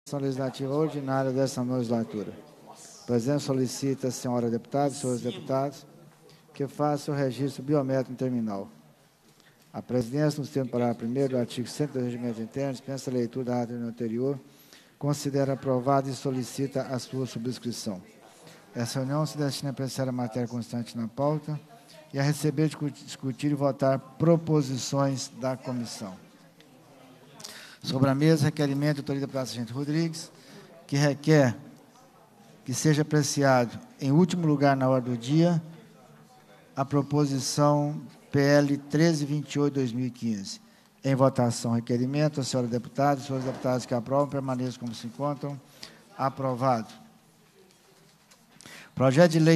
Sessão Legislativa Ordinária desta legislatura. O presidente solicita a senhora deputada e senhores deputados que faça o registro biométrico no terminal. A presidência, nos termos do parágrafo 1º do artigo 102 do Regimento Interno, dispensa a leitura da ata anterior, considera aprovada e solicita a sua subscrição. Essa reunião se destina a apreciar a matéria constante na pauta e a receber, discutir e votar proposições da comissão. Sobre a mesa, requerimento da autoria do deputado Sargento Rodrigues, que requer que seja apreciado, em último lugar na ordem do dia, a proposição PL 1328/2015. Em votação, requerimento, a senhora deputada e os senhores deputados que aprovam, permaneçam como se encontram. Aprovado. Projeto de Lei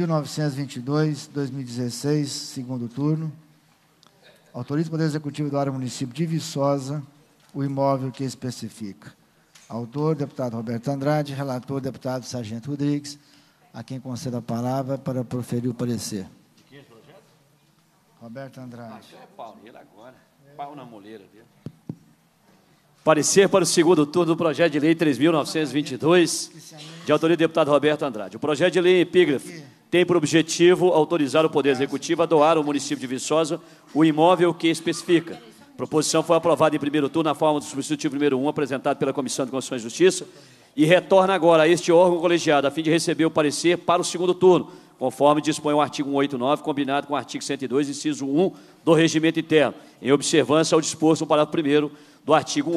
3.922/2016, segundo turno. Autoriza o Poder Executivo do município de Viçosa o imóvel que especifica. Autor, deputado Roberto Andrade. Relator, deputado Sargento Rodrigues. A quem concedo a palavra para proferir o parecer. Quem é esse projeto? Roberto Andrade. É pau nele agora. Pau na moleira dele. Parecer para o segundo turno do projeto de lei 3.922, de autoria do deputado Roberto Andrade. O projeto de lei em epígrafe tem por objetivo autorizar o Poder Executivo a doar ao município de Viçosa o imóvel que especifica. A proposição foi aprovada em primeiro turno na forma do substitutivo número 1, apresentado pela Comissão de Constituição e Justiça, e retorna agora a este órgão colegiado, a fim de receber o parecer para o segundo turno, conforme dispõe o artigo 189, combinado com o artigo 102, inciso 1 do Regimento Interno, em observância ao disposto no parágrafo 1º do artigo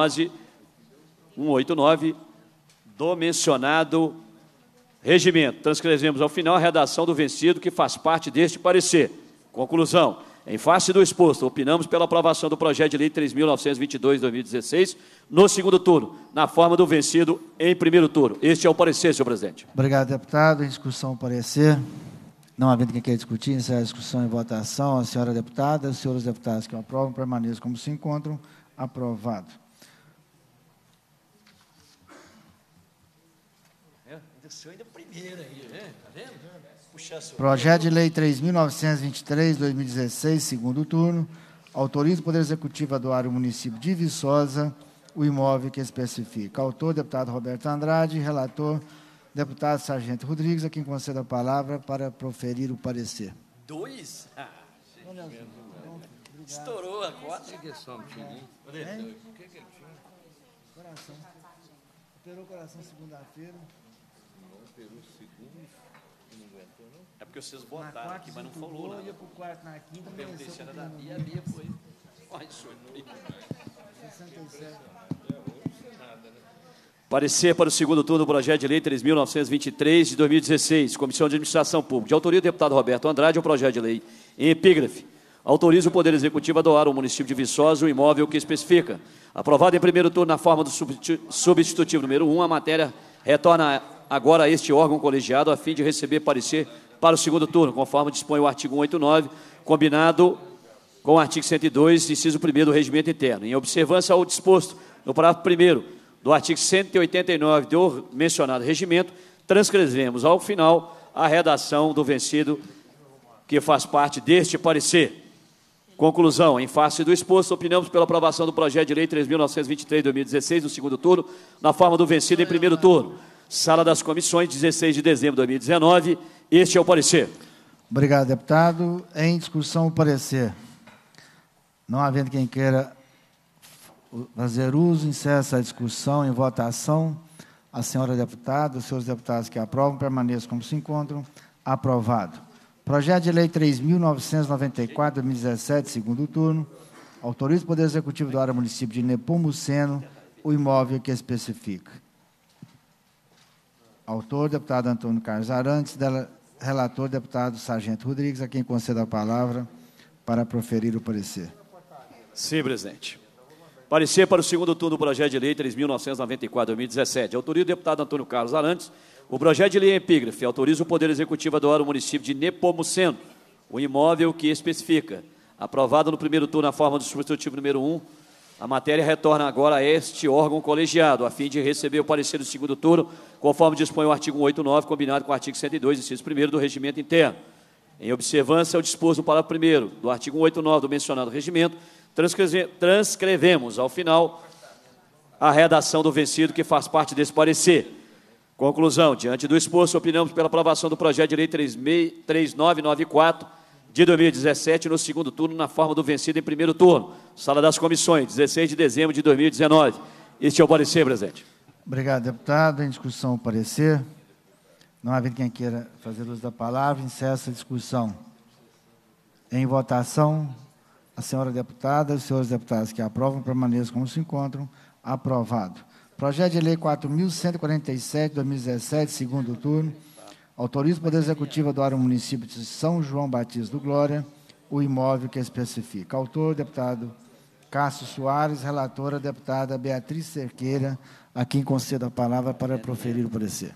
189 do mencionado regimento. Transcrevemos ao final a redação do vencido que faz parte deste parecer. Conclusão. Em face do exposto, opinamos pela aprovação do projeto de lei 3.922/2016 no segundo turno, na forma do vencido em primeiro turno. Este é o parecer, senhor presidente. Obrigado, deputado. Em discussão, o parecer. Não havendo quem queira discutir, encerra a discussão em votação. A senhora deputada, os senhores deputados que aprovam, permaneçam como se encontram. Aprovado. Ainda primeiro aí, né? Tá vendo? Projeto de Lei 3.923/2016, segundo turno, autoriza o Poder Executivo a doar ao município de Viçosa o imóvel que especifica. Autor, deputado Roberto Andrade. Relator, deputado Sargento Rodrigues, a quem concedo a palavra para proferir o parecer. Dois? Estourou a cota. O que ele tinha? Coração. Operou o coração segunda-feira. Não operou segunda e não aguentou, não? É porque vocês botaram aqui, mas não falou nada. Ia para o quarto na quinta, Perguntei se era da Bia, a Bia foi. Olha, senhor. 67. Parecer para o segundo turno do projeto de lei 3.923 de 2016, Comissão de Administração Pública. De autoria do deputado Roberto Andrade, o projeto de lei em epígrafe. Autoriza o Poder Executivo a doar ao município de Viçosa o imóvel que especifica. Aprovado em primeiro turno na forma do substitutivo número 1, a matéria retorna agora a este órgão colegiado a fim de receber parecer para o segundo turno, conforme dispõe o artigo 189, combinado com o artigo 102, inciso 1º do Regimento Interno. Em observância ao disposto no parágrafo 1º do artigo 189 do mencionado regimento, transcrevemos ao final a redação do vencido que faz parte deste parecer. Conclusão. Em face do exposto, opinamos pela aprovação do projeto de lei 3.923/2016 no segundo turno, na forma do vencido em primeiro turno. Sala das Comissões, 16 de dezembro de 2019. Este é o parecer. Obrigado, deputado. Em discussão, o parecer. Não havendo quem queira fazer uso, encerra essa discussão em votação. A senhora deputada, os senhores deputados que aprovam, permaneçam como se encontram. Aprovado. Projeto de Lei 3.994/2017, segundo turno. Autoriza o Poder Executivo do município de Nepomuceno o imóvel que especifica. Autor, deputado Antônio Carlos Arantes. Relator, deputado Sargento Rodrigues, a quem concedo a palavra para proferir o parecer. Sim, presidente. Parecer para o segundo turno do projeto de lei 3.994/2017. Autoria do deputado Antônio Carlos Arantes. O projeto de lei em epígrafe autoriza o Poder Executivo a doar ao município de Nepomuceno o imóvel que especifica. Aprovado no primeiro turno na forma do substitutivo número 1, a matéria retorna agora a este órgão colegiado, a fim de receber o parecer do segundo turno, conforme dispõe o artigo 189, combinado com o artigo 102, inciso 1º do Regimento Interno. Em observância ao disposto no parágrafo 1º do artigo 189 do mencionado regimento, transcrevemos ao final a redação do vencido que faz parte desse parecer. Conclusão. Diante do exposto, opinamos pela aprovação do projeto de lei 3994 de 2017 no segundo turno, na forma do vencido em primeiro turno. Sala das Comissões, 16 de dezembro de 2019. Este é o parecer, presidente. Obrigado, deputado. Em discussão, o parecer. Não havendo quem queira fazer uso da palavra, encerra essa discussão. Em votação, a senhora deputada e os senhores deputados que aprovam permaneçam como se encontram. Aprovado. Projeto de lei 4.147, 2017, segundo turno. Autoriza o Poder Executivo a doar ao município de São João Batista do Glória o imóvel que especifica. Autor, deputado Cássio Soares. Relatora, deputada Beatriz Cerqueira, a quem concedo a palavra para proferir o parecer.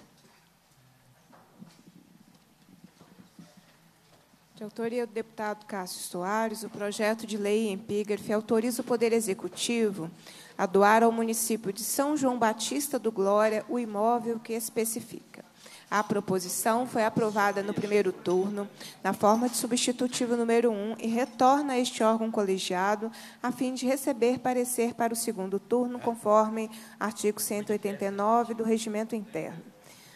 De autoria do deputado Cássio Soares, o projeto de lei em epígrafe autoriza o Poder Executivo a doar ao município de São João Batista do Glória o imóvel que especifica. A proposição foi aprovada no primeiro turno, na forma de substitutivo número 1, e retorna a este órgão colegiado, a fim de receber parecer para o segundo turno, conforme artigo 189 do Regimento Interno.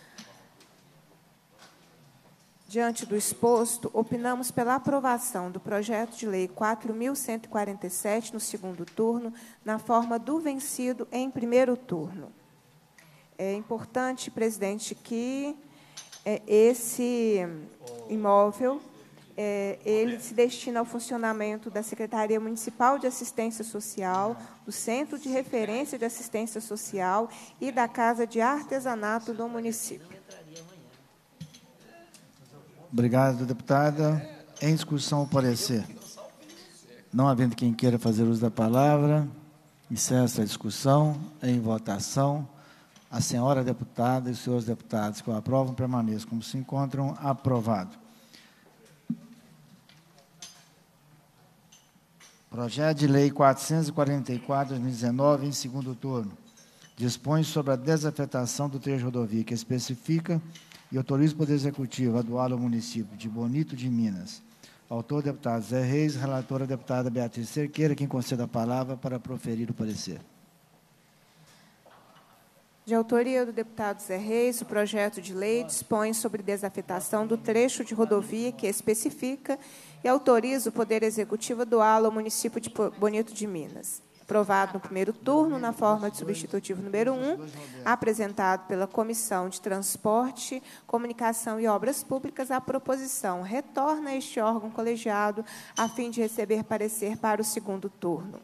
Diante do exposto, opinamos pela aprovação do projeto de lei 4.147, no segundo turno, na forma do vencido em primeiro turno. É importante, presidente, que esse imóvel ele se destina ao funcionamento da Secretaria Municipal de Assistência Social, do Centro de Referência de Assistência Social e da Casa de Artesanato do município. Obrigado, deputada. Em discussão, o parecer. Não havendo quem queira fazer uso da palavra, encerra essa discussão. Em votação, a senhora deputada e os senhores deputados que o aprovam permaneçam como se encontram. Aprovado. Projeto de lei 444/2019, em segundo turno. Dispõe sobre a desafetação do trecho de rodovia que especifica e autoriza o Poder Executivo a doar ao município de Bonito de Minas. Autor, deputado Zé Reis. Relatora, deputada Beatriz Cerqueira, quem concede a palavra para proferir o parecer. De autoria do deputado Zé Reis, o projeto de lei dispõe sobre desafetação do trecho de rodovia que especifica e autoriza o Poder Executivo a doá-lo ao município de Bonito de Minas. Aprovado no primeiro turno, na forma de substitutivo número 1, apresentado pela Comissão de Transporte, Comunicação e Obras Públicas, a proposição retorna a este órgão colegiado, a fim de receber parecer para o segundo turno.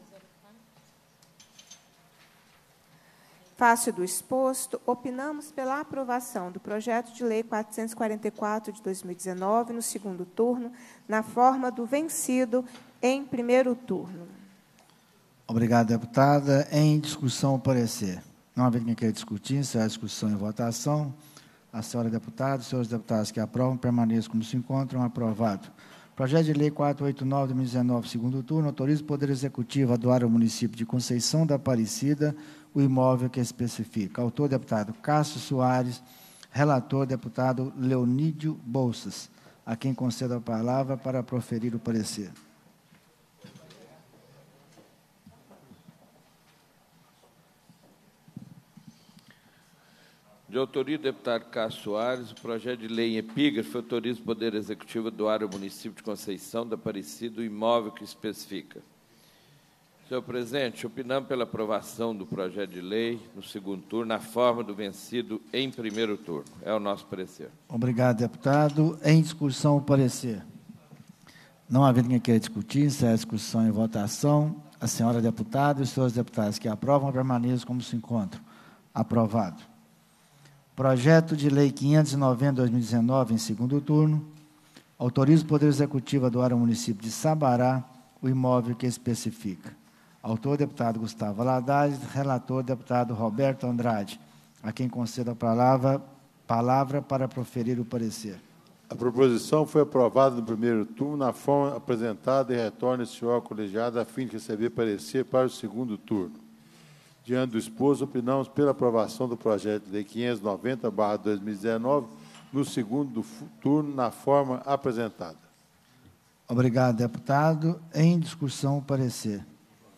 Face do exposto, opinamos pela aprovação do projeto de lei 444 de 2019, no segundo turno, na forma do vencido em primeiro turno. Obrigado, deputada. Em discussão, o parecer. Não havendo quem queira discutir, encerra a discussão em votação. A senhora deputada e os senhores deputados que aprovam permaneçam como se encontram. Aprovado. Projeto de lei 489/2019, segundo turno, autoriza o Poder Executivo a doar ao município de Conceição da Aparecida o imóvel que especifica. Autor, deputado Cássio Soares. Relator, deputado Leonídio Bolsas, a quem concedo a palavra para proferir o parecer. De autoria do deputado Cássio Soares, o projeto de lei em epígrafe autoriza o Poder Executivo a doar ao município de Conceição da Aparecida o imóvel que especifica. Senhor presidente, opinamos pela aprovação do projeto de lei no segundo turno, na forma do vencido em primeiro turno. É o nosso parecer. Obrigado, deputado. Em discussão, o parecer. Não havendo quem queira discutir, encerra a discussão em votação. A senhora deputada e os senhores deputados que aprovam permaneçam como se encontram. Aprovado. Projeto de lei 590/2019, em segundo turno, autoriza o Poder Executivo a doar ao município de Sabará o imóvel que especifica. Autor, deputado Gustavo Valadares. Relator, deputado Roberto Andrade, a quem concedo a palavra para proferir o parecer. A proposição foi aprovada no primeiro turno, na forma apresentada, e retorna este órgão colegiado a fim de receber parecer para o segundo turno. Diante do exposto, opinamos pela aprovação do projeto de lei 590/2019, no segundo turno, na forma apresentada. Obrigado, deputado. Em discussão, o parecer.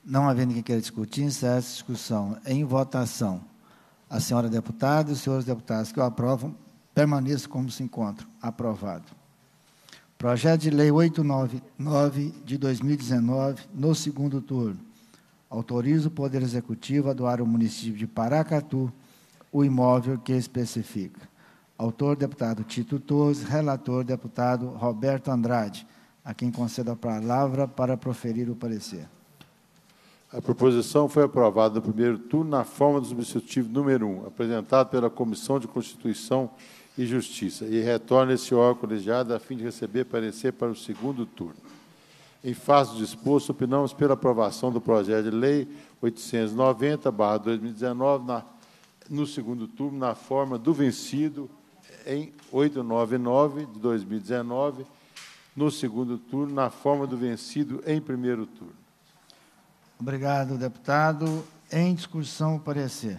Não havendo quem queira discutir, encerra essa discussão. Em votação, a senhora deputada e os senhores deputados que o aprovam, permaneçam como se encontram. Aprovado. Projeto de Lei 899, de 2019, no segundo turno. Autoriza o Poder Executivo a doar ao município de Paracatu o imóvel que especifica. Autor, deputado Tito Torres. Relator, deputado Roberto Andrade, a quem concedo a palavra para proferir o parecer. A proposição foi aprovada no primeiro turno na forma do substitutivo número 1, apresentado pela Comissão de Constituição e Justiça, e retorna esse órgão colegiado a fim de receber parecer para o segundo turno. Em face do disposto, opinamos pela aprovação do projeto de lei 890/2019, no segundo turno, na forma do vencido em 899 de 2019, no segundo turno, na forma do vencido em primeiro turno. Obrigado, deputado. Em discussão, o parecer.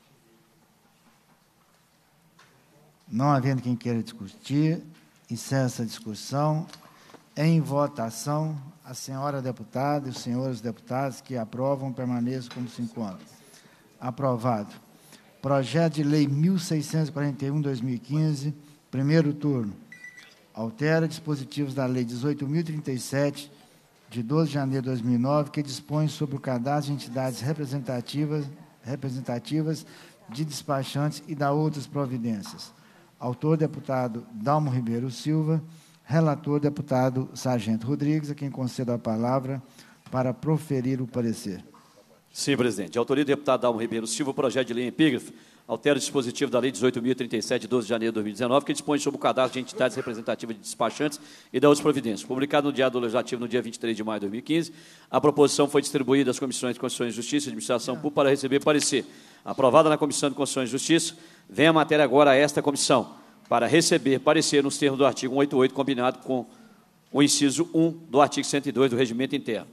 Não havendo quem queira discutir, encerra essa discussão. Em votação, a senhora deputada e os senhores deputados que aprovam permaneçam como se encontram. Aprovado. Projeto de Lei 1641/2015, primeiro turno. Altera dispositivos da Lei 18.037, de 12 de janeiro de 2009, que dispõe sobre o cadastro de entidades representativas de despachantes e da outras providências. Autor, deputado Dalmo Ribeiro Silva. Relator, deputado Sargento Rodrigues, a quem concedo a palavra para proferir o parecer. Sim, presidente. De autoria do deputado Dalmo Ribeiro Silva, o projeto de lei em epígrafe altera o dispositivo da Lei 18.037, de 12 de janeiro de 2019, que dispõe sobre o cadastro de entidades representativas de despachantes e da outras providências. Publicado no Diário Legislativo no dia 23 de maio de 2015, a proposição foi distribuída às Comissões de Constituição e Justiça e Administração Pública para receber parecer. Aprovada na Comissão de Constituição e Justiça, vem a matéria agora a esta comissão, para receber parecer nos termos do artigo 188, combinado com o inciso 1 do artigo 102 do Regimento Interno.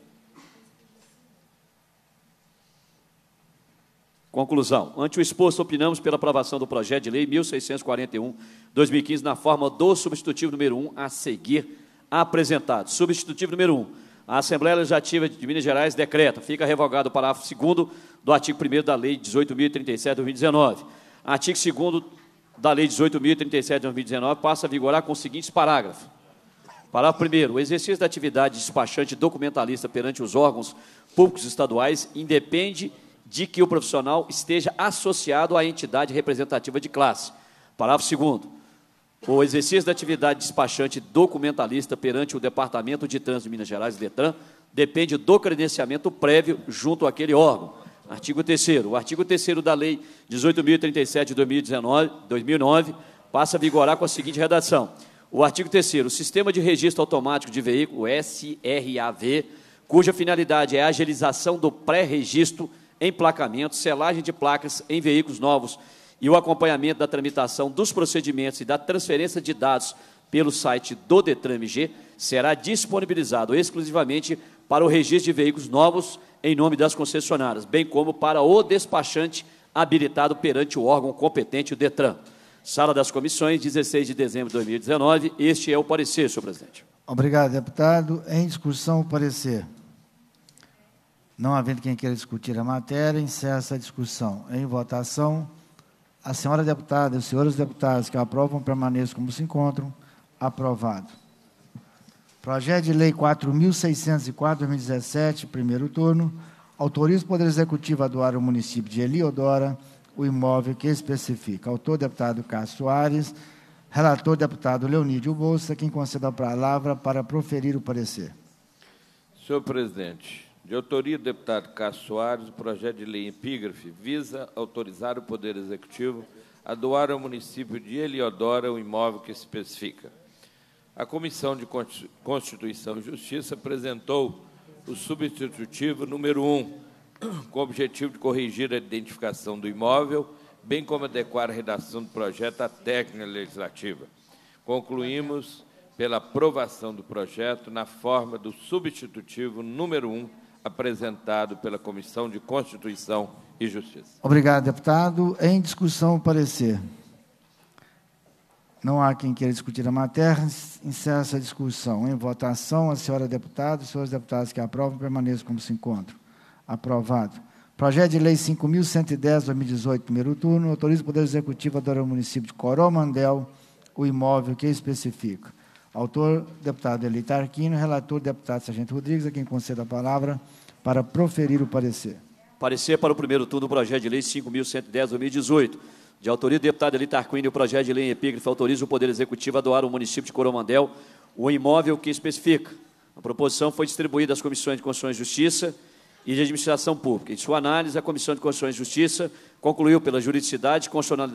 Conclusão. Ante o exposto, opinamos pela aprovação do projeto de lei 1641/2015, na forma do substitutivo número 1 a seguir apresentado. Substitutivo número 1. A Assembleia Legislativa de Minas Gerais decreta, fica revogado o parágrafo 2º do artigo 1º da Lei 18.037 de 2019. Artigo 2º da Lei 18.037 de 2019 passa a vigorar com os seguintes parágrafos. Parágrafo 1º. O exercício da atividade de despachante documentalista perante os órgãos públicos estaduais independe de que o profissional esteja associado à entidade representativa de classe. Parágrafo 2º. O exercício da atividade de despachante documentalista perante o Departamento de Trânsito de Minas Gerais, DETRAN, depende do credenciamento prévio junto àquele órgão. Artigo 3º. O artigo 3º da Lei 18.037 de 2009 passa a vigorar com a seguinte redação. O artigo 3º. O Sistema de Registro Automático de Veículo, SRAV, cuja finalidade é a agilização do pré-registro, emplacamento, selagem de placas em veículos novos e o acompanhamento da tramitação dos procedimentos e da transferência de dados pelo site do DETRAN-MG, será disponibilizado exclusivamente para o registro de veículos novos em nome das concessionárias, bem como para o despachante habilitado perante o órgão competente, o DETRAN. Sala das Comissões, 16 de dezembro de 2019. Este é o parecer, senhor presidente. Obrigado, deputado. Em discussão, o parecer. Não havendo quem queira discutir a matéria, encerra essa discussão. Em votação, a senhora deputada e os senhores deputados que aprovam permaneçam como se encontram. Aprovado. Projeto de Lei 4.604/2017, primeiro turno, autoriza o Poder Executivo a doar ao município de Heliodora o imóvel que especifica. Autor, deputado Cássio Soares. Relator, deputado Leonídio Bolsa, quem concede a palavra para proferir o parecer. Senhor presidente, de autoria do deputado Cássio Soares, o projeto de lei em epígrafe visa autorizar o Poder Executivo a doar ao município de Heliodora o imóvel que especifica. A Comissão de Constituição e Justiça apresentou o substitutivo número 1, com o objetivo de corrigir a identificação do imóvel, bem como adequar a redação do projeto à técnica legislativa. Concluímos pela aprovação do projeto na forma do substitutivo número 1, apresentado pela Comissão de Constituição e Justiça. Obrigado, deputado. Em discussão, o parecer. Não há quem queira discutir a matéria, encerra essa discussão. Em votação, a senhora deputada e os senhores deputados que aprovam permaneçam como se encontram. Aprovado. Projeto de Lei 5.110/2018, primeiro turno, autoriza o Poder Executivo a doar ao município de Coromandel o imóvel que especifica. Autor, deputado Eli Tarquino, relator, deputado Sargento Rodrigues, a quem concedo a palavra para proferir o parecer. Parecer para o primeiro turno do projeto de lei 5.110/2018. De autoria do deputado Eli Tarquino, o projeto de lei em epígrafe autoriza o Poder Executivo a doar ao município de Coromandel o imóvel que especifica. A proposição foi distribuída às comissões de Constituição e Justiça e de Administração Pública. Em sua análise, a Comissão de Constituição e Justiça concluiu pela juridicidade,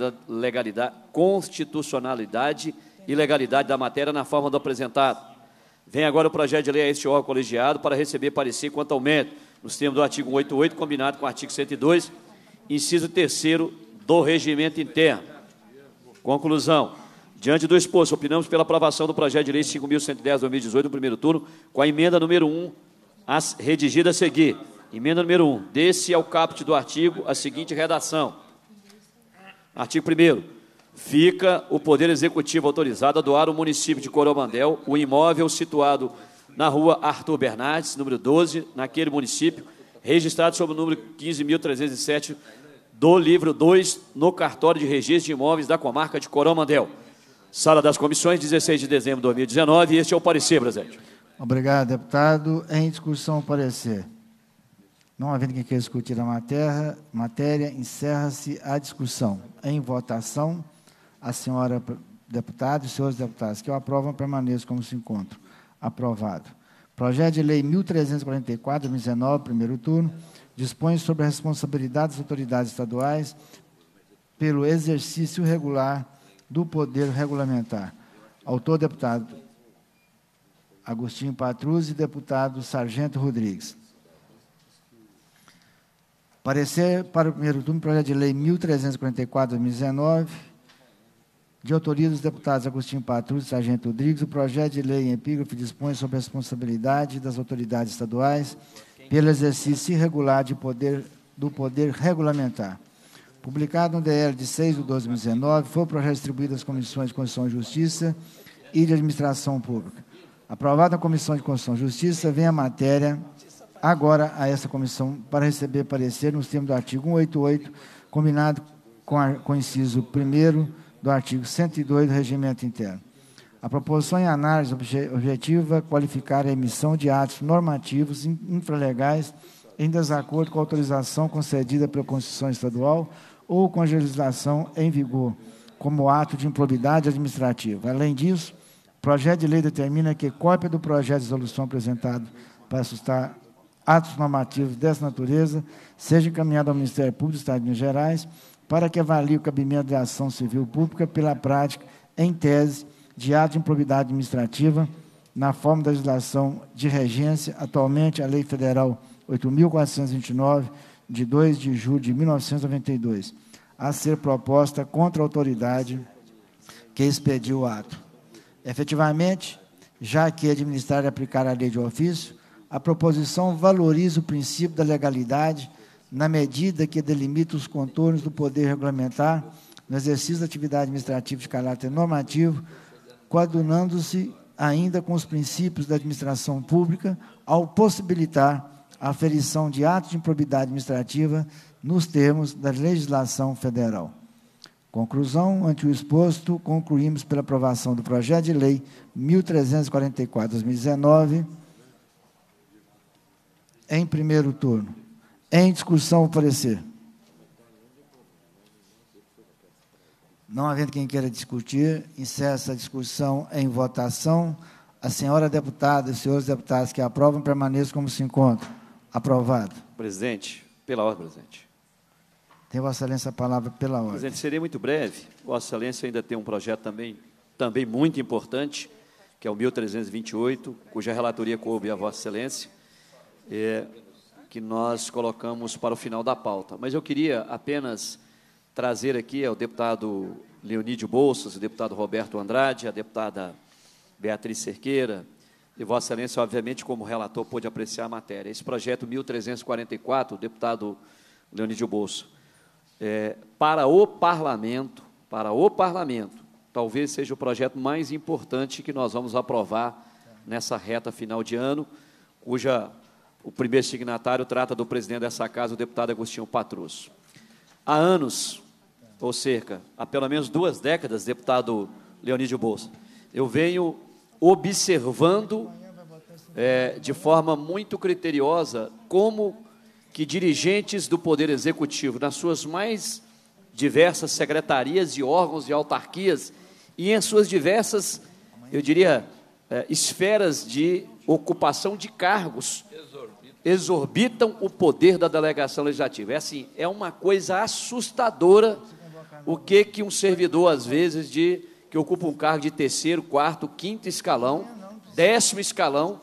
constitucionalidade e legalidade da matéria na forma do apresentado. Vem agora o projeto de lei a este órgão colegiado para receber parecer quanto ao mérito, nos termos do artigo 188, combinado com o artigo 102, inciso 3º do Regimento Interno. Conclusão. Diante do exposto, opinamos pela aprovação do projeto de lei 5.110/2018, no primeiro turno, com a emenda número 1, redigida a seguir. Emenda número 1. Desse ao caput do artigo a seguinte redação. Artigo 1º. Fica o Poder Executivo autorizado a doar ao município de Coromandel o imóvel situado na rua Arthur Bernardes, número 12, naquele município, registrado sob o número 15.307 do livro 2, no cartório de registro de imóveis da comarca de Coromandel. Sala das Comissões, 16 de dezembro de 2019, e este é o parecer, presidente. Obrigado, deputado. Em discussão, o parecer. Não havendo quem queira discutir a matéria, encerra-se a discussão. Em votação, a senhora deputada e os senhores deputados que o aprovam permaneçam como se encontram. Aprovado. Projeto de Lei 1.344/2019, primeiro turno, dispõe sobre a responsabilidade das autoridades estaduais pelo exercício regular do poder regulamentar. Autor, deputado Agostinho Patruzzi, deputado Sargento Rodrigues. Parecer para o primeiro turno, projeto de lei 1.344/2019, de autoria dos deputados Agostinho Patruzzi e Sargento Rodrigues, o projeto de lei em epígrafe dispõe sobre a responsabilidade das autoridades estaduais pelo exercício irregular do poder regulamentar. Publicado no DL de 6/12/2019, foi o projeto distribuído às comissões de Constituição e Justiça e de Administração Pública. Aprovado na Comissão de Constituição e Justiça, vem a matéria agora a essa comissão para receber parecer nos termos do artigo 188, combinado com o inciso 1º do artigo 102 do Regimento Interno. A proposição em análise objetiva qualificar a emissão de atos normativos infralegais em desacordo com a autorização concedida pela Constituição Estadual ou com a legislação em vigor, como ato de improbidade administrativa. Além disso, o projeto de lei determina que cópia do projeto de resolução apresentado para sustar atos normativos dessa natureza seja encaminhado ao Ministério Público do Estado de Minas Gerais para que avalie o cabimento de ação civil pública pela prática, em tese, de ato de improbidade administrativa, na forma da legislação de regência, atualmente a Lei Federal 8.429, de 2 de julho de 1992, a ser proposta contra a autoridade que expediu o ato. Efetivamente, já que administrar e aplicar a lei de ofício, a proposição valoriza o princípio da legalidade na medida que delimita os contornos do poder regulamentar no exercício da atividade administrativa de caráter normativo, coadunando-se ainda com os princípios da administração pública ao possibilitar a aferição de atos de improbidade administrativa nos termos da legislação federal. Conclusão, ante o exposto, concluímos pela aprovação do projeto de lei 1.344/2019, em primeiro turno. Em discussão, o parecer. Não havendo quem queira discutir, encerra essa discussão em votação. A senhora deputada e os senhores deputados que aprovam permaneçam como se encontram. Aprovado. Presidente, pela ordem, presidente. Tem Vossa Excelência a palavra pela ordem. Presidente, serei muito breve. Vossa Excelência ainda tem um projeto também muito importante, que é o 1.328, cuja relatoria coube a Vossa Excelência, que nós colocamos para o final da pauta. Mas eu queria apenas trazer aqui ao deputado Leonídio Bolsas, o deputado Roberto Andrade, a deputada Beatriz Cerqueira, e Vossa Excelência, obviamente, como relator, pôde apreciar a matéria. Esse projeto 1.344, o deputado Leonídio Bolsas, para o Parlamento, talvez seja o projeto mais importante que nós vamos aprovar nessa reta final de ano, cuja O primeiro signatário trata do presidente dessa casa, o deputado Agostinho Patrus. Há anos, ou cerca, há pelo menos 2 décadas, deputado Leonídio Bolsa, eu venho observando de forma muito criteriosa como que dirigentes do Poder Executivo, nas suas mais diversas secretarias e órgãos e autarquias, e em suas diversas, eu diria, esferas de ocupação de cargos, exorbitam o poder da delegação legislativa. É uma coisa assustadora o que um servidor, às vezes, que ocupa um cargo de 3º, 4º, 5º escalão, 10º escalão,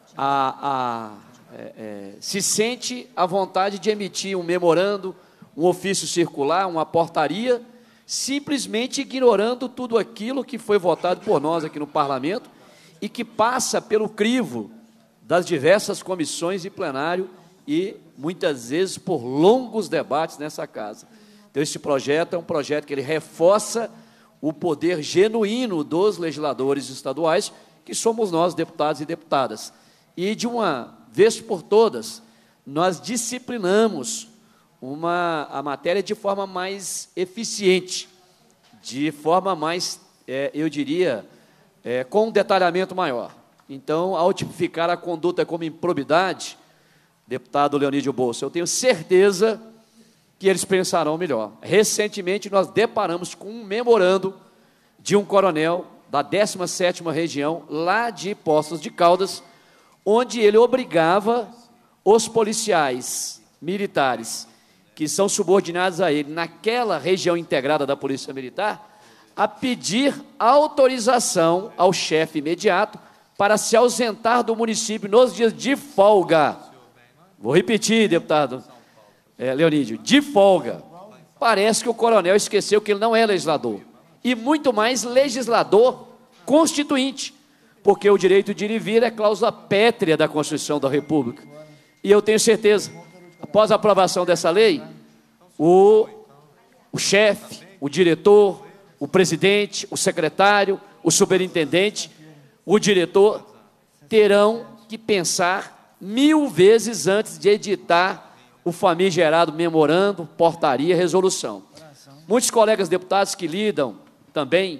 se sente à vontade de emitir um memorando, um ofício circular, uma portaria, simplesmente ignorando tudo aquilo que foi votado por nós aqui no Parlamento e que passa pelo crivo das diversas comissões e plenário e, muitas vezes, por longos debates nessa casa. Então, esse projeto é um projeto que ele reforça o poder genuíno dos legisladores estaduais, que somos nós, deputados e deputadas. E, de uma vez por todas, nós disciplinamos a matéria de forma mais eficiente, de forma mais, eu diria, com um detalhamento maior. Então, ao tipificar a conduta como improbidade, deputado Leonídio Bolsa, eu tenho certeza que eles pensarão melhor. Recentemente, nós deparamos com um memorando de um coronel da 17ª região, lá de Poços de Caldas, onde ele obrigava os policiais militares que são subordinados a ele, naquela região integrada da Polícia Militar, a pedir autorização ao chefe imediato para se ausentar do município nos dias de folga. Vou repetir, deputado Leonídio, de folga. Parece que o coronel esqueceu que ele não é legislador, e muito mais legislador constituinte, porque o direito de ir e vir é cláusula pétrea da Constituição da República. E eu tenho certeza, após a aprovação dessa lei, o chefe, o diretor, o presidente, o secretário, o superintendente, o diretor, terão que pensar 1000 vezes antes de editar o famigerado memorando, portaria, resolução. Muitos colegas deputados que lidam também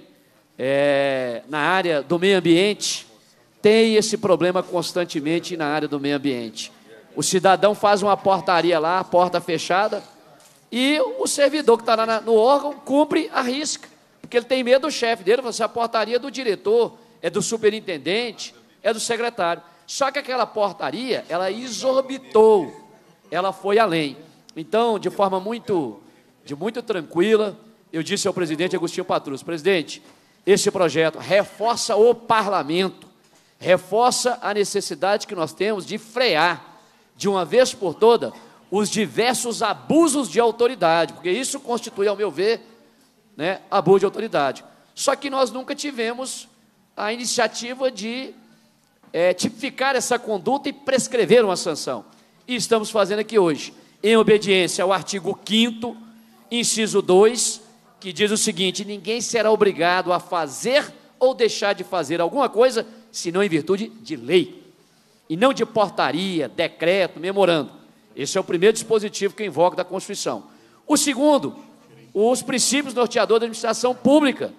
na área do meio ambiente têm esse problema constantemente na área do meio ambiente. O cidadão faz uma portaria lá, porta fechada, e o servidor que está lá no órgão cumpre a risca, porque ele tem medo do chefe dele, fala assim, a portaria é do diretor, é do superintendente, é do secretário. Só que aquela portaria, ela exorbitou, ela foi além. Então, de forma muito tranquila, eu disse ao presidente Agostinho Patrus, presidente, esse projeto reforça o parlamento, reforça a necessidade que nós temos de frear, de uma vez por todas, os diversos abusos de autoridade, porque isso constitui, ao meu ver, abuso de autoridade. Só que nós nunca tivemos a iniciativa de tipificar essa conduta e prescrever uma sanção. E estamos fazendo aqui hoje, em obediência ao artigo 5º, inciso 2, que diz o seguinte, ninguém será obrigado a fazer ou deixar de fazer alguma coisa, senão em virtude de lei, e não de portaria, decreto, memorando. Esse é o primeiro dispositivo que eu invoco da Constituição. O segundo, os princípios norteadores da administração pública,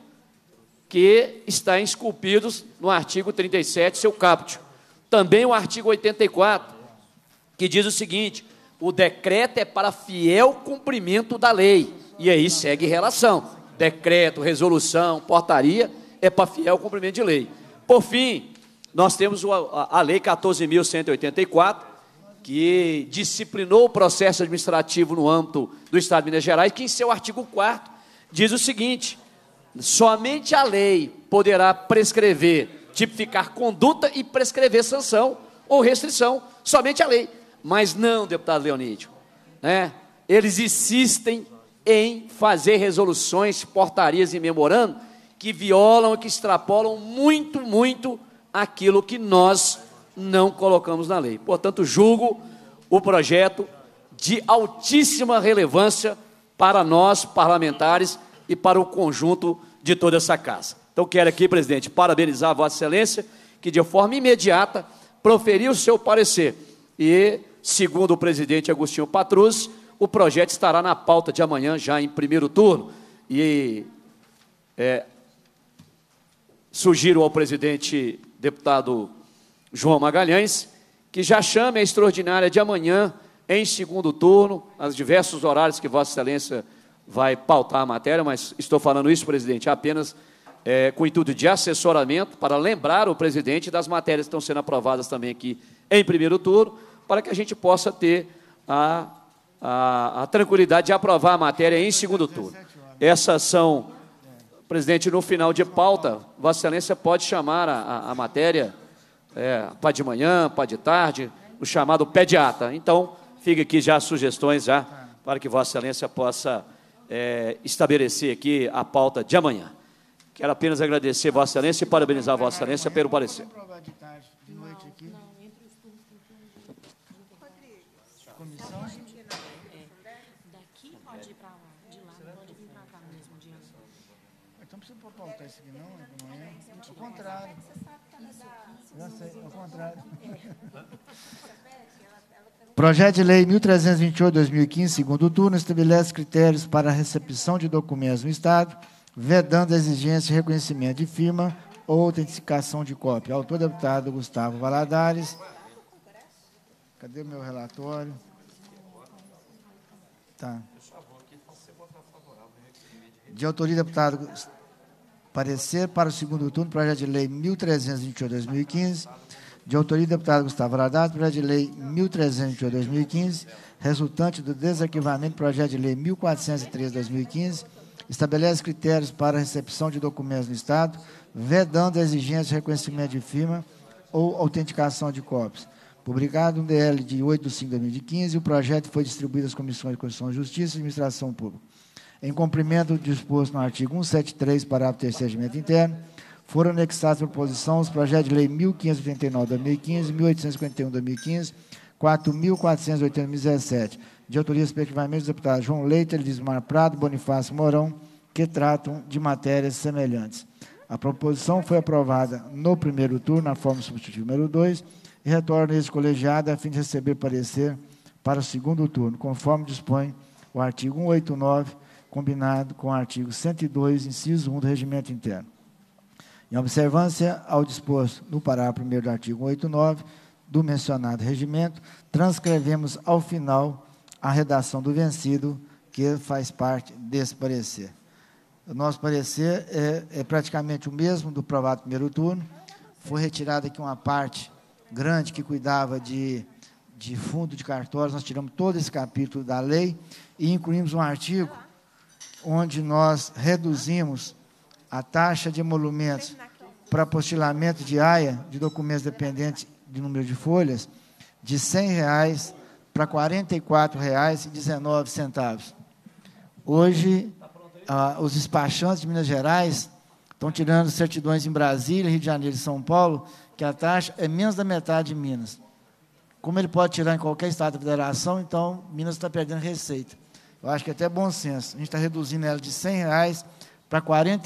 que está esculpidos no artigo 37, seu caput. Também o artigo 84, que diz o seguinte, o decreto é para fiel cumprimento da lei, e aí segue relação. Decreto, resolução, portaria, é para fiel cumprimento de lei. Por fim, nós temos a Lei 14.184, que disciplinou o processo administrativo no âmbito do Estado de Minas Gerais, que em seu artigo 4º diz o seguinte, somente a lei poderá prescrever, tipificar conduta e prescrever sanção ou restrição, somente a lei. Mas não, deputado Leonídio, eles insistem em fazer resoluções, portarias e memorando que violam e que extrapolam muito aquilo que nós não colocamos na lei. Portanto, julgo o projeto de altíssima relevância para nós, parlamentares, e para o conjunto de toda essa casa. Então, quero aqui, presidente, parabenizar a Vossa Excelência, que de forma imediata proferiu o seu parecer, e, segundo o presidente Agostinho Patrus, o projeto estará na pauta de amanhã, já em primeiro turno. E sugiro ao presidente deputado João Magalhães que já chame a extraordinária de amanhã em segundo turno, aos diversos horários que Vossa Excelência vai pautar a matéria, mas estou falando isso, presidente, apenas com o intuito de assessoramento, para lembrar o presidente das matérias que estão sendo aprovadas também aqui em primeiro turno, para que a gente possa ter a tranquilidade de aprovar a matéria em segundo turno. Essas são, presidente, no final de pauta, Vossa Excelência pode chamar a matéria para de manhã, para de tarde, o chamado pé de ata. Então, fica aqui já as sugestões já, para que Vossa Excelência possa estabelecer aqui a pauta de amanhã. Quero apenas agradecer Vossa Excelência e parabenizar Vossa Excelência pelo parecer. Daqui pode ir para lá, de lá não pode vir para cá no mesmo dia. Então não precisa pautar isso aqui, não? Ao contrário. Já sei, ao contrário. Projeto de Lei 1328/2015, segundo turno, estabelece critérios para a recepção de documentos no Estado, vedando a exigência de reconhecimento de firma ou autenticação de cópia. Autor, deputado Gustavo Valadares. Cadê o meu relatório? Tá. De autoria do deputado, parecer para o segundo turno, projeto de lei 1328/2015, de autoria do deputado Gustavo Valadares, projeto de lei 1328/2015, resultante do desarquivamento do projeto de lei 1403/2015, estabelece critérios para a recepção de documentos no Estado, vedando a exigência de reconhecimento de firma ou autenticação de cópias. Publicado no DL de 8/5/2015, o projeto foi distribuído às comissões de Constituição e Justiça e Administração Pública. Em cumprimento do disposto no artigo 173, parágrafo 3º, Regimento Interno, foram anexados à proposição os projetos de lei 1589/2015, 1851/2015, 4.480/2017, de autoria respectivamente dos deputados João Leite, Elismar Prado, Bonifácio Mourão, que tratam de matérias semelhantes. A proposição foi aprovada no primeiro turno, na forma substitutiva número 2, e retorna esse colegiado a fim de receber parecer para o segundo turno, conforme dispõe o artigo 189, combinado com o artigo 102, inciso 1 do Regimento Interno. Em observância ao disposto no parágrafo 1º do artigo 189 do mencionado regimento, transcrevemos ao final a redação do vencido, que faz parte desse parecer. O nosso parecer é praticamente o mesmo do aprovado primeiro turno. Foi retirada aqui uma parte grande que cuidava de fundo de cartórios. Nós tiramos todo esse capítulo da lei e incluímos um artigo onde nós reduzimos a taxa de emolumentos para apostilamento de AIA, de documentos dependentes de número de folhas, de R$ 100 para R$ 44,19. Hoje, os despachantes de Minas Gerais estão tirando certidões em Brasília, Rio de Janeiro e São Paulo, que a taxa é menos da metade de Minas. Como ele pode tirar em qualquer estado da federação, então Minas está perdendo receita. Eu acho que é até bom senso. A gente está reduzindo ela de R$ 100 para R$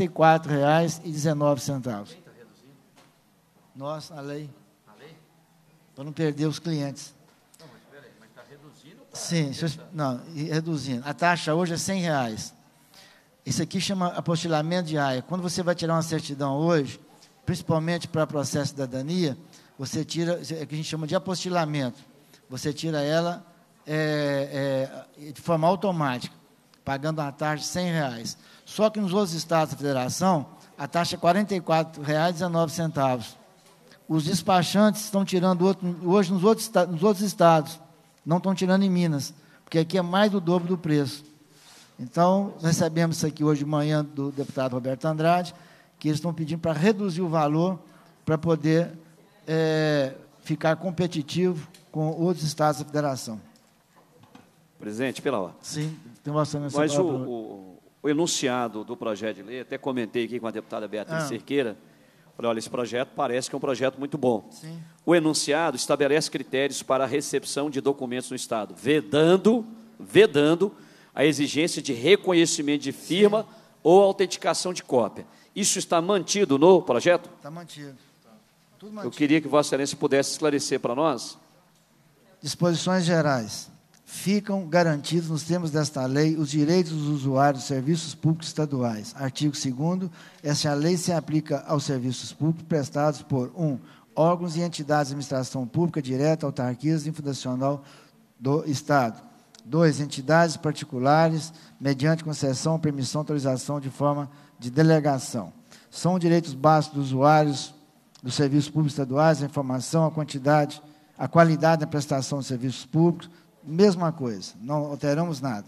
44,19. Nossa, a lei. Para não perder os clientes. Não, mas espera aí, mas está reduzindo? Sim, não, reduzindo. A taxa hoje é R$ 100. Isso aqui chama apostilamento de AIA. Quando você vai tirar uma certidão hoje, principalmente para processo de cidadania, você tira, é que a gente chama de apostilamento. Você tira ela de forma automática, pagando uma taxa de R$ 100. Só que nos outros estados da federação, a taxa é R$ 44,19. Os despachantes estão tirando hoje nos outros estados, não estão tirando em Minas, porque aqui é mais do dobro do preço. Então, recebemos isso aqui hoje de manhã do deputado Roberto Andrade, que eles estão pedindo para reduzir o valor para poder ficar competitivo com outros estados da federação. Presidente, pela ordem. Sim, tem bastante. Mas o enunciado do projeto de lei, até comentei aqui com a deputada Beatriz Cerqueira, falei, olha, esse projeto parece que é um projeto muito bom. Sim. O enunciado estabelece critérios para a recepção de documentos no Estado, vedando a exigência de reconhecimento de firma ou autenticação de cópia. Isso está mantido no projeto? Está mantido. Tudo mantido. Eu queria que Vossa Excelência pudesse esclarecer para nós. Disposições gerais. Ficam garantidos nos termos desta lei os direitos dos usuários dos serviços públicos estaduais. Artigo 2º. Esta lei se aplica aos serviços públicos prestados por 1. Órgãos e entidades de administração pública direta, autarquias e fundacional do Estado. 2. Entidades particulares, mediante concessão, permissão, autorização de forma de delegação. São direitos básicos dos usuários dos serviços públicos estaduais, a informação, a quantidade, a qualidade da prestação de serviços públicos, mesma coisa, não alteramos nada.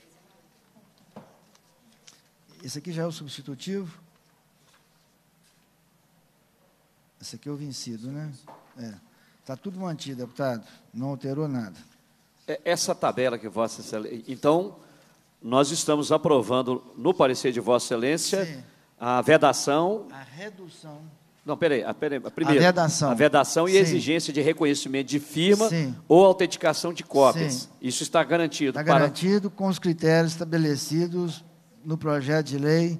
Esse aqui já é o substitutivo. Esse aqui é o vencido, né? Está tudo mantido, deputado, não alterou nada. Essa tabela que Vossa Excelência... Então, nós estamos aprovando, no parecer de Vossa Excelência, sim, a vedação... A redução... Não, peraí. Primeiro, a vedação e a exigência de reconhecimento de firma, sim, ou autenticação de cópias. Sim. Isso está garantido. Está garantido com os critérios estabelecidos no projeto de lei.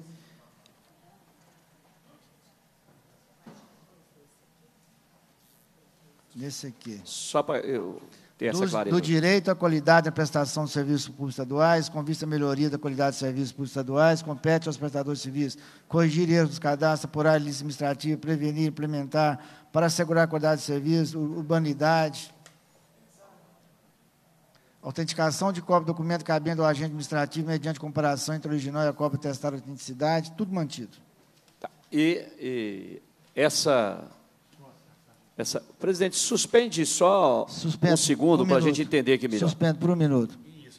Nesse aqui. Só para eu ter essa clareza. Do direito à qualidade da prestação de serviços públicos estaduais, com vista à melhoria da qualidade de serviços públicos estaduais, compete aos prestadores civis corrigir erros dos cadastros, apurar a lista administrativa, prevenir, implementar, para assegurar a qualidade de serviço, urbanidade. Autenticação de cópia do documento cabendo ao agente administrativo mediante comparação entre o original e a cópia testada de autenticidade, tudo mantido. Tá. Presidente, suspende só um segundo para a gente entender aqui melhor. Suspende por um minuto.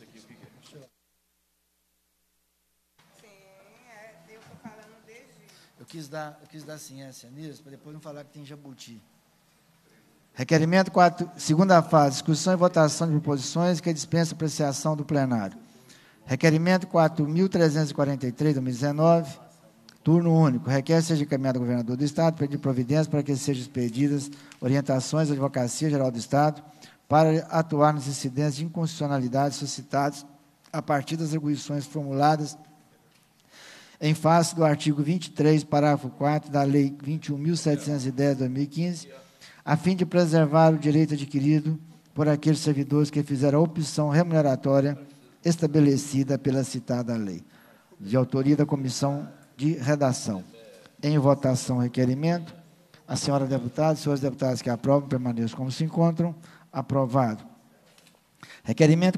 Eu estou falando desde... Eu quis dar ciência nisso, para depois não falar que tem jabuti. Requerimento 4, segunda fase, discussão e votação de proposições que dispensa apreciação do plenário. Requerimento 4.343, 2019, turno único. Requer seja encaminhado ao governador do Estado, pedir providências para que sejam expedidas orientações da Advocacia Geral do Estado para atuar nos incidentes de inconstitucionalidade suscitados a partir das arguições formuladas em face do artigo 23, parágrafo 4 da Lei 21.710/2015, a fim de preservar o direito adquirido por aqueles servidores que fizeram a opção remuneratória estabelecida pela citada lei. De autoria da Comissão de Redação. Em votação, requerimento. A senhora deputada, senhores deputados que aprovam, permaneçam como se encontram. Aprovado. Requerimento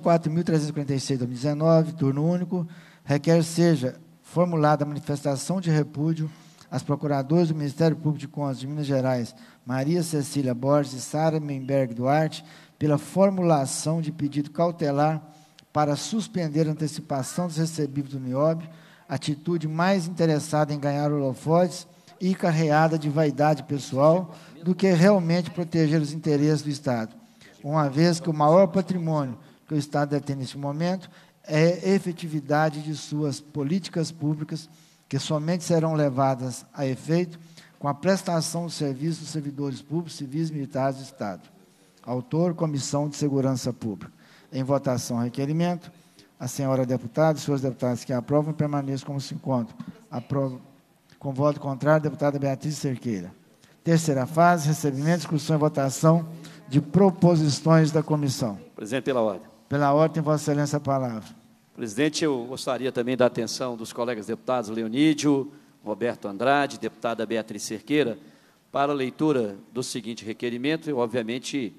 4.346/2019, turno único. Requer seja formulada a manifestação de repúdio às procuradoras do Ministério Público de Contas de Minas Gerais, Maria Cecília Borges e Sara Menberg Duarte, pela formulação de pedido cautelar para suspender a antecipação dos recebíveis do NIOB, atitude mais interessada em ganhar holofotes e carreada de vaidade pessoal do que realmente proteger os interesses do Estado, uma vez que o maior patrimônio que o Estado detém neste momento é a efetividade de suas políticas públicas, que somente serão levadas a efeito com a prestação do serviço dos servidores públicos, civis e militares do Estado. Autor, Comissão de Segurança Pública. Em votação, requerimento. A senhora deputada, os senhores deputados que aprovam, permaneçam como se encontram. Aprova. Com voto contrário, deputada Beatriz Cerqueira. Terceira fase, recebimento, discussão e votação de proposições da comissão. Presidente, pela ordem. Pela ordem, Vossa Excelência, a palavra. Presidente, eu gostaria também da atenção dos colegas deputados Leonídio, Roberto Andrade, deputada Beatriz Cerqueira, para a leitura do seguinte requerimento. Eu, obviamente,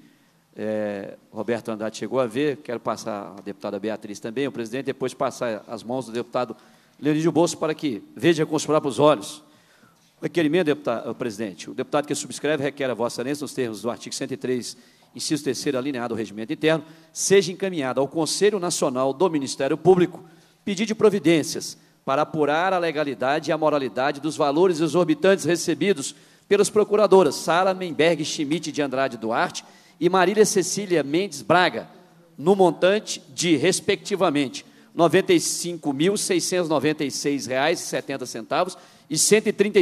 Roberto Andrade chegou a ver, quero passar a deputada Beatriz também, o presidente, depois passar as mãos do deputado Leonídio Bolso para que veja com os próprios olhos. O requerimento, presidente, o deputado que subscreve requer a Vossa Excelência, nos termos do artigo 103, inciso 3º, alineado ao regimento interno, seja encaminhado ao Conselho Nacional do Ministério Público pedido de providências para apurar a legalidade e a moralidade dos valores exorbitantes recebidos pelas procuradoras Sara Menberg Schmidt de Andrade Duarte e Marília Cecília Mendes Braga, no montante de, respectivamente, R$ 95.696,70 e R$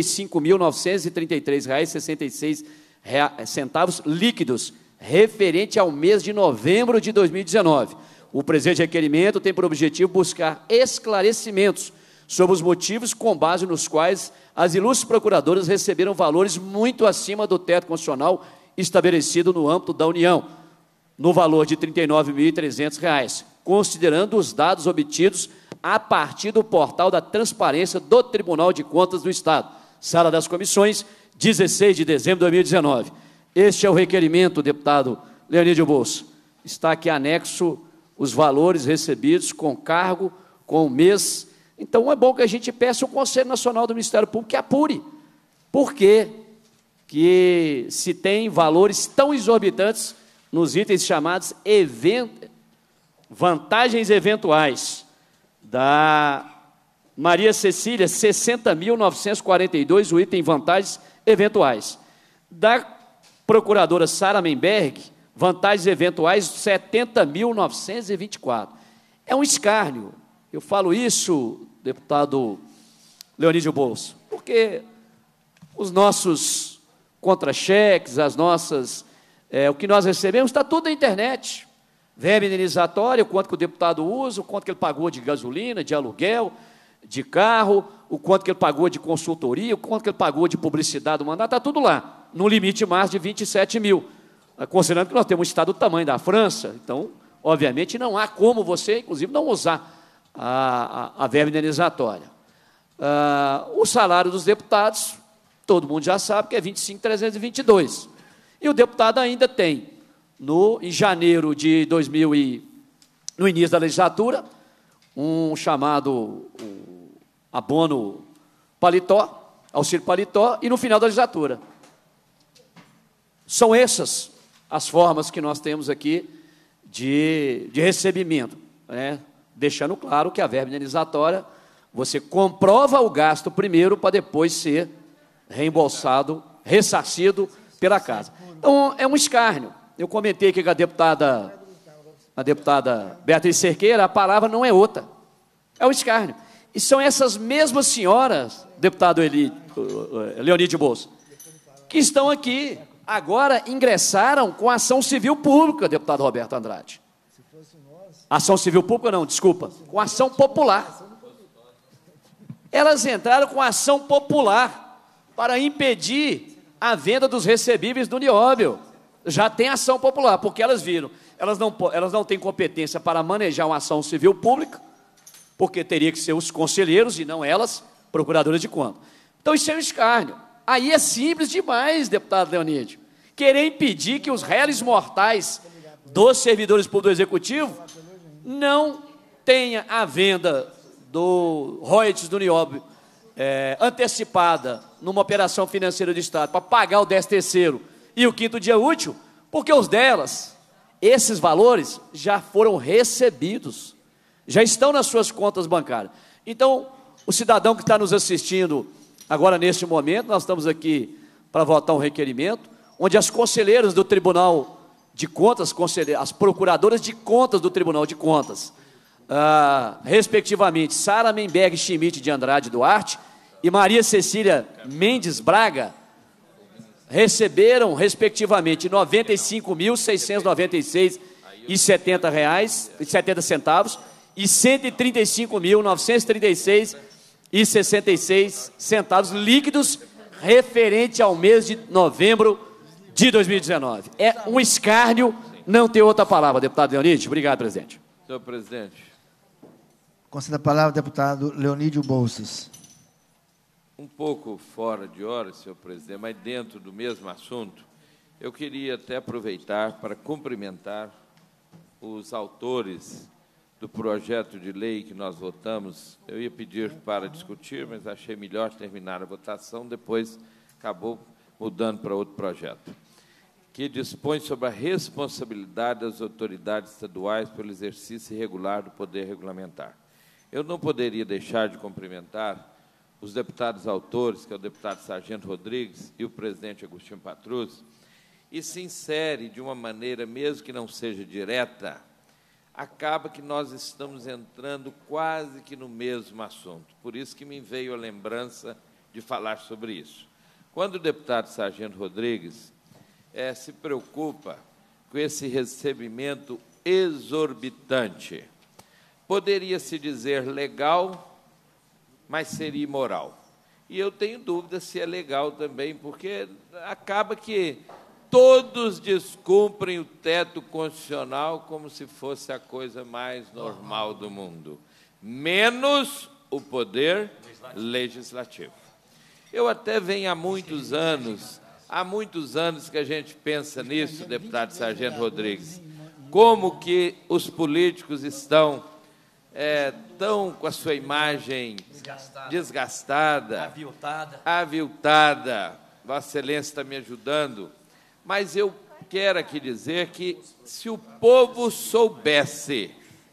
135.933,66 líquidos, referente ao mês de novembro de 2019. O presente requerimento tem por objetivo buscar esclarecimentos sobre os motivos com base nos quais as ilustres procuradoras receberam valores muito acima do teto constitucional estabelecido no âmbito da União. no valor de R$ 39.300, considerando os dados obtidos a partir do portal da transparência do Tribunal de Contas do Estado. Sala das Comissões, 16 de dezembro de 2019. Este é o requerimento, deputado Leonídio Bolsa. Está aqui anexo os valores recebidos com cargo, com o mês. Então, é bom que a gente peça ao Conselho Nacional do Ministério Público que apure. Por quê que se tem valores tão exorbitantes nos itens chamados vantagens eventuais? Da Maria Cecília, 60.942, o item vantagens eventuais. Da procuradora Sara Menberg, vantagens eventuais, 70.924. É um escárnio. Eu falo isso, deputado Leonídio Bolsa, porque os nossos contra-cheques, as nossas, o que nós recebemos, está tudo na internet. Verba indenizatória, o quanto que o deputado usa, o quanto que ele pagou de gasolina, de aluguel, de carro, o quanto que ele pagou de consultoria, o quanto que ele pagou de publicidade do mandato, está tudo lá, no limite máximo de 27 mil. Considerando que nós temos um Estado do tamanho da França, então, obviamente, não há como você, inclusive, não usar a verba indenizatória. O salário dos deputados, todo mundo já sabe que é 25.322. E o deputado ainda tem, em janeiro de 2000 no início da legislatura, um chamado abono paletó, auxílio paletó, e no final da legislatura. São essas as formas que nós temos aqui de recebimento, né? Deixando claro que a verba indenizatória, você comprova o gasto primeiro para depois ser reembolsado, ressarcido pela casa. Então, é um escárnio. Eu comentei aqui com a deputada Beatriz Cerqueira, a palavra não é outra, é o escárnio. E são essas mesmas senhoras, deputado Leonídio Bolsa, que estão aqui, agora ingressaram com ação civil pública, deputado Roberto Andrade. Ação civil pública não, desculpa, com ação popular. Elas entraram com ação popular para impedir a venda dos recebíveis do Nióbio. Já tem ação popular, porque elas viram, elas não têm competência para manejar uma ação civil pública, porque teria que ser os conselheiros e não elas, procuradoras de contas. Então, isso é um escárnio. Aí é simples demais, deputado Leonídio, querer impedir que os réis mortais dos servidores públicos do Executivo não tenha a venda do royalties do Nióbio antecipada numa operação financeira do Estado para pagar o 13º e o 5º dia útil, porque os delas, esses valores já foram recebidos, já estão nas suas contas bancárias. Então, o cidadão que está nos assistindo agora, neste momento, nós estamos aqui para votar um requerimento, onde as conselheiras do Tribunal de Contas, as procuradoras de contas do Tribunal de Contas, respectivamente, Sara Menberg Schmidt de Andrade Duarte e Maria Cecília Mendes Braga, receberam, respectivamente, R$ 95.696,70 e R$ 135.936,66 líquidos referente ao mês de novembro de 2019. É um escárnio, não tem outra palavra, deputado Leonídio. Obrigado, presidente. Senhor presidente. Conceda a palavra ao deputado Leonídio Bolsas. Um pouco fora de hora, senhor presidente, mas dentro do mesmo assunto, eu queria até aproveitar para cumprimentar os autores do projeto de lei que nós votamos. Eu ia pedir para discutir, mas achei melhor terminar a votação, depois acabou mudando para outro projeto, que dispõe sobre a responsabilidade das autoridades estaduais pelo exercício irregular do poder regulamentar. Eu não poderia deixar de cumprimentar os deputados autores, que é o deputado Sargento Rodrigues e o presidente Agostinho Patrus, e se insere de uma maneira, mesmo que não seja direta, acaba que nós estamos entrando quase que no mesmo assunto. Por isso que me veio a lembrança de falar sobre isso. Quando o deputado Sargento Rodrigues se preocupa com esse recebimento exorbitante, poderia-se dizer legal, mas seria imoral. E eu tenho dúvida se é legal também, porque acaba que todos descumprem o teto constitucional como se fosse a coisa mais normal do mundo, menos o poder legislativo. Eu até venho há muitos anos que a gente pensa nisso, deputado Sargento Rodrigues, como que os políticos estão com a sua imagem desgastada, aviltada. Vossa Excelência está me ajudando, mas eu quero aqui dizer que, se o povo soubesse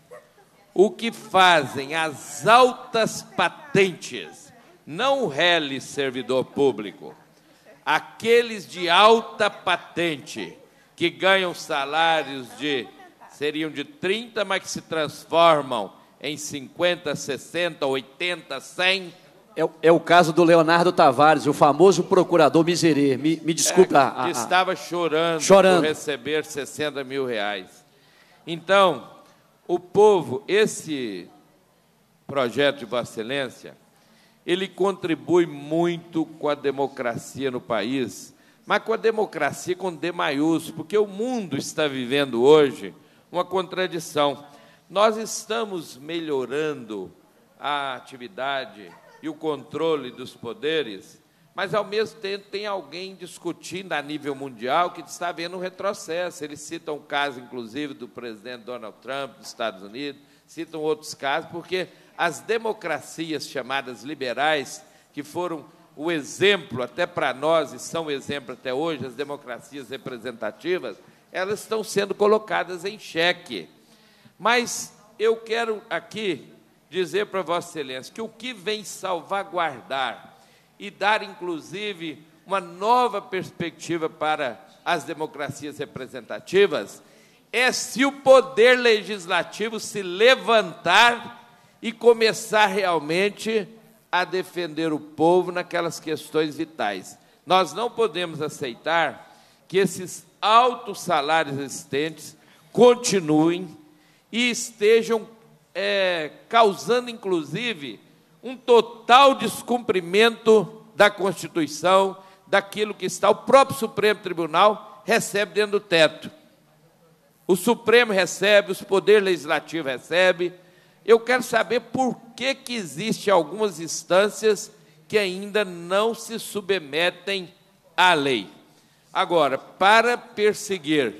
o que fazem as altas patentes, não o rele servidor público, aqueles de alta patente, que ganham salários seriam de 30, mas que se transformam em 50, 60, 80, 100. É o caso do Leonardo Tavares, o famoso procurador Miserê. Me desculpa. Que estava chorando por receber 60 mil reais. Então, o povo, esse projeto de Vossa Excelência, ele contribui muito com a democracia no país, mas com a democracia com D maiúsculo, porque o mundo está vivendo hoje uma contradição. Nós estamos melhorando a atividade e o controle dos poderes, mas, ao mesmo tempo, tem alguém discutindo a nível mundial que está havendo um retrocesso. Eles citam o caso, inclusive, do presidente Donald Trump, dos Estados Unidos, citam outros casos, porque as democracias chamadas liberais, que foram o exemplo até para nós, e são o exemplo até hoje, as democracias representativas, elas estão sendo colocadas em xeque. Mas eu quero aqui dizer para Vossa Excelência que o que vem salvaguardar e dar, inclusive, uma nova perspectiva para as democracias representativas é se o poder legislativo se levantar e começar realmente a defender o povo naquelas questões vitais. Nós não podemos aceitar que esses altos salários existentes continuem e estejam causando, inclusive, um total descumprimento da Constituição, daquilo que está. O próprio Supremo Tribunal recebe dentro do teto. O Supremo recebe, o Poder Legislativo recebe. Eu quero saber por que existem algumas instâncias que ainda não se submetem à lei. Agora, para perseguir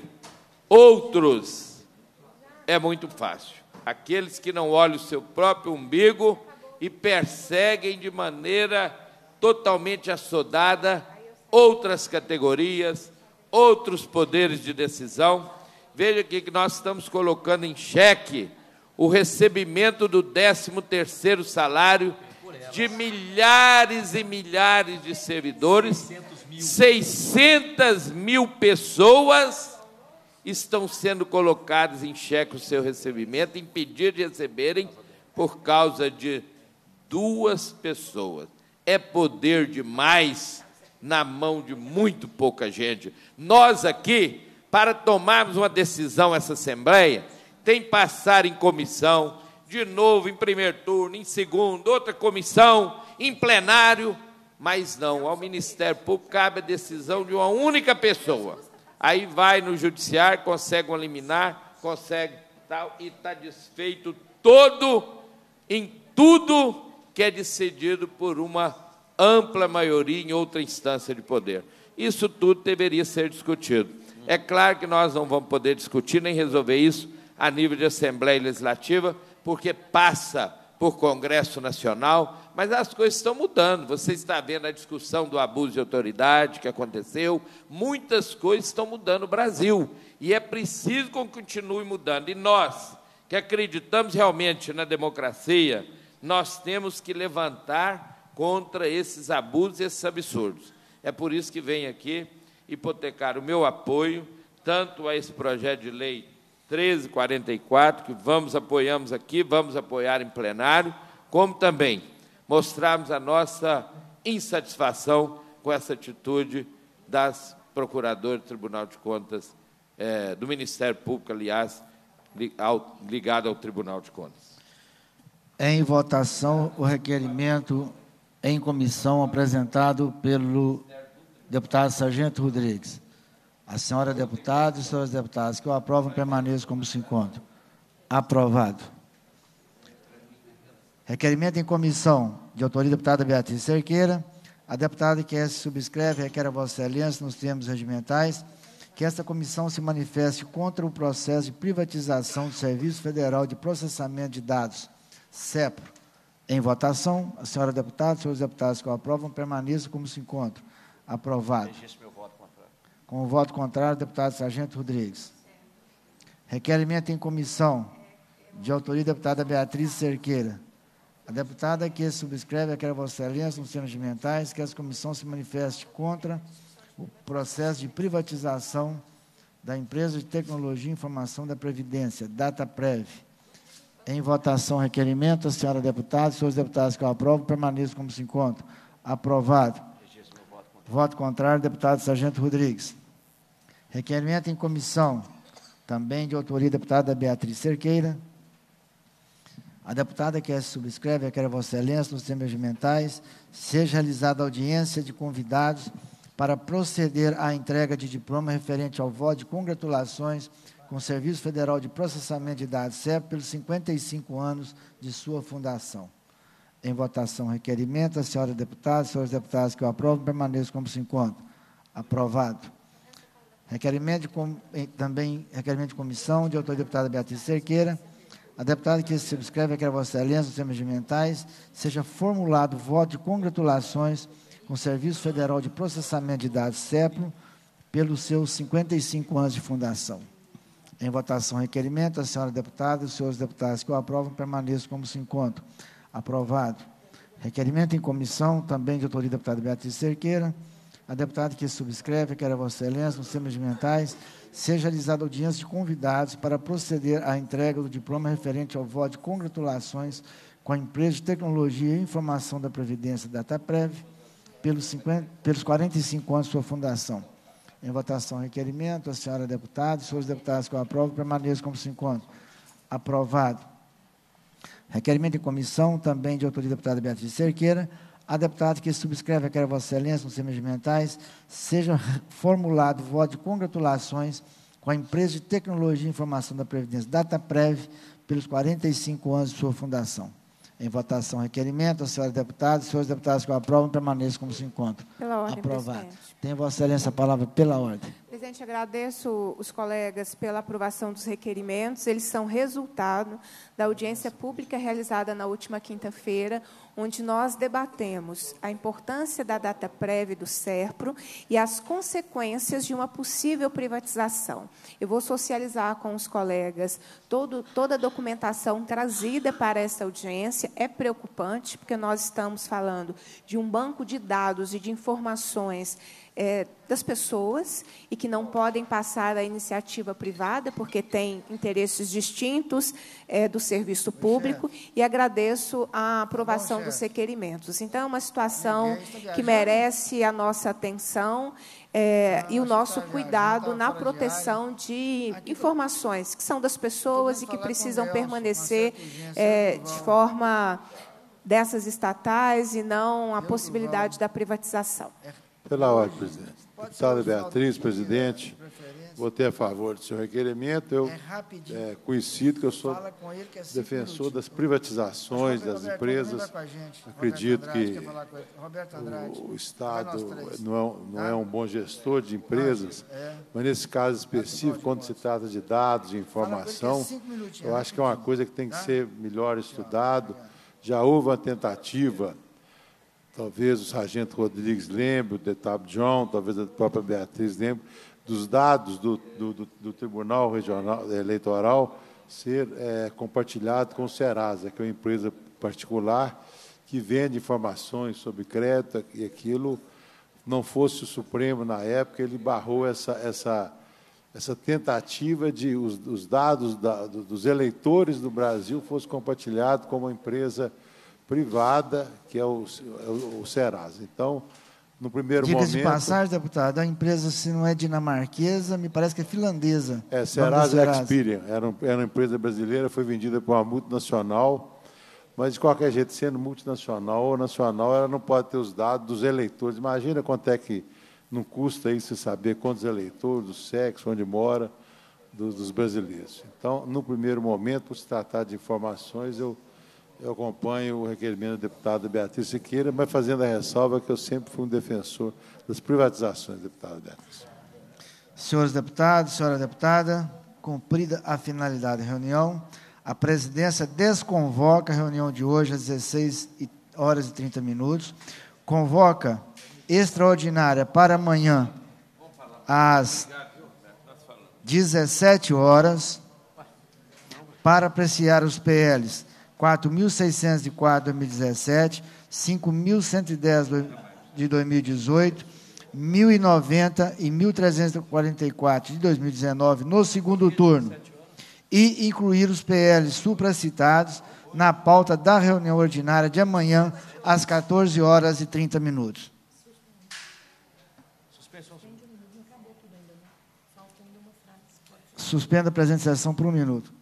outros, é muito fácil. Aqueles que não olham o seu próprio umbigo e perseguem de maneira totalmente assodada outras categorias, outros poderes de decisão. Veja aqui que nós estamos colocando em xeque o recebimento do 13º salário de milhares e milhares de servidores. 600 mil pessoas estão sendo colocadas em xeque o seu recebimento, impedidas de receberem por causa de 2 pessoas. É poder demais na mão de muito pouca gente. Nós aqui, para tomarmos uma decisão essa Assembleia, tem que passar em comissão, de novo em primeiro turno, em segundo, outra comissão, em plenário, mas não, ao Ministério Público cabe a decisão de uma única pessoa. Aí vai no judiciário, consegue um liminar, consegue tal, e está desfeito todo em tudo que é decidido por uma ampla maioria em outra instância de poder. Isso tudo deveria ser discutido. É claro que nós não vamos poder discutir nem resolver isso a nível de Assembleia Legislativa, porque passa por Congresso Nacional, mas as coisas estão mudando. Você está vendo a discussão do abuso de autoridade que aconteceu, muitas coisas estão mudando no Brasil, e é preciso que continue mudando. E nós, que acreditamos realmente na democracia, nós temos que levantar contra esses abusos e esses absurdos. É por isso que venho aqui hipotecar o meu apoio, tanto a esse projeto de lei 1344, que apoiamos aqui, vamos apoiar em plenário, como também mostrarmos a nossa insatisfação com essa atitude das procuradoras do Tribunal de Contas, do Ministério Público, aliás, ligado ao Tribunal de Contas. Em votação, o requerimento em comissão apresentado pelo deputado Sargento Rodrigues. A senhora deputada e os senhores deputados que o aprovam permaneçam como se encontram. Aprovado. Requerimento em comissão, de autoria da deputada Beatriz Cerqueira. A deputada que se subscreve requer a Vossa Excelência, nos termos regimentais, que esta comissão se manifeste contra o processo de privatização do Serviço Federal de Processamento de Dados, SEPRO. Em votação, a senhora deputada e os senhores deputados que o aprovam permaneçam como se encontram. Aprovado. Com o voto contrário, deputado Sargento Rodrigues. Requerimento em comissão, de autoria da deputada Beatriz Cerqueira. A deputada que subscreve requer a Vossa Excelência, nos termos regimentais, que essa comissão se manifeste contra o processo de privatização da Empresa de Tecnologia e Informação da Previdência, DataPrev. Em votação, requerimento, a senhora deputada e os senhores deputados que o aprovam permaneçam como se encontram. Aprovado. Voto contrário, deputado Sargento Rodrigues. Requerimento em comissão, também de autoria da deputada Beatriz Cerqueira. A deputada que se subscreve requer a Vossa Excelência, nos termos regimentais, seja realizada audiência de convidados para proceder à entrega de diploma referente ao voto de congratulações com o Serviço Federal de Processamento de Dados, SEP, pelos 55 anos de sua fundação. Em votação, requerimento, a senhora deputada, os senhores deputados que o aprovam, permaneçam como se encontram. Aprovado. Requerimento também requerimento de comissão, de autoria da deputada Beatriz Cerqueira. A deputada que se subscreve requer a Vossa Excelência, nos termos regimentais, seja formulado voto de congratulações com o Serviço Federal de Processamento de Dados, SEPRO, pelos seus 55 anos de fundação. Em votação, requerimento, a senhora deputada e os senhores deputados que o aprovam permaneçam como se encontram. Aprovado. Requerimento em comissão, também de autoria da deputada Beatriz Cerqueira. A deputada que se subscreve requer a Vossa Excelência, nos termos regimentais, seja realizada audiência de convidados para proceder à entrega do diploma referente ao voto de congratulações com a Empresa de Tecnologia e Informação da Previdência, DataPrev, pelos 45 anos de sua fundação. Em votação, requerimento, a senhora deputada e os senhores deputados que o aprovam permaneçam como se encontram. Aprovado. Requerimento em comissão, também de autoria da deputada Beatriz Cerqueira. A deputada que subscreve requer a Vossa Excelência, nos termos regimentais, seja formulado voto de congratulações com a Empresa de Tecnologia e Informação da Previdência, DataPrev, pelos 45 anos de sua fundação. Em votação, requerimento, a senhora deputada e os senhores deputados que o aprovam permaneçam como se encontram. Pela ordem, aprovado. presidente. Tem Vossa Excelência a palavra pela ordem. Presidente, agradeço os colegas pela aprovação dos requerimentos. Eles são resultado da audiência pública realizada na última quinta-feira, onde nós debatemos a importância da DataPrev do SEPRO e as consequências de uma possível privatização. Eu vou socializar com os colegas toda a documentação trazida para essa audiência. É preocupante, porque nós estamos falando de um banco de dados e de informações das pessoas e que não podem passar à iniciativa privada, porque tem interesses distintos do serviço público, e agradeço a aprovação dos requerimentos. Então, é uma situação que merece a nossa atenção e o nosso cuidado na proteção de informações que são das pessoas e que precisam permanecer de forma dessas estatais e não a possibilidade da privatização. Pela ordem, presidente. Deputada Beatriz, presidente, votei a favor do seu requerimento. Eu coincido que eu sou defensor das privatizações das empresas. Acredito que o Estado não é um bom gestor de empresas, mas nesse caso específico, quando se trata de dados, de informação, eu acho que é uma coisa que tem que ser melhor estudado. Já houve uma tentativa. Talvez o sargento Rodrigues lembre, o deputado John, talvez a própria Beatriz lembre, dos dados do Tribunal Regional Eleitoral ser compartilhado com o Serasa, que é uma empresa particular que vende informações sobre crédito, e aquilo não fosse o Supremo na época, ele barrou essa tentativa de os dados dos eleitores do Brasil fossem compartilhados com uma empresa privada, que é o Serasa. Então, no primeiro momento... Diga-se de passagem, deputado, a empresa, se não é dinamarquesa, me parece que é finlandesa. Serasa Experian, era uma empresa brasileira, foi vendida por uma multinacional, mas, de qualquer jeito, sendo multinacional ou nacional, ela não pode ter os dados dos eleitores. Imagina quanto é que não custa aí se saber quantos eleitores, do sexo, onde mora, dos brasileiros. Então, no primeiro momento, por se tratar de informações, eu acompanho o requerimento da deputada Beatriz Siqueira, mas fazendo a ressalva que eu sempre fui um defensor das privatizações, deputada Beatriz. Senhores deputados, senhora deputada, cumprida a finalidade da reunião, a presidência desconvoca a reunião de hoje às 16h30, convoca extraordinária para amanhã às 17 horas para apreciar os PLs 4.604 de 2017, 5.110 de 2018, 1.090 e 1.344 de 2019 no segundo turno e incluir os PLs supracitados na pauta da reunião ordinária de amanhã às 14h30. Suspenda a presente sessão por 1 minuto.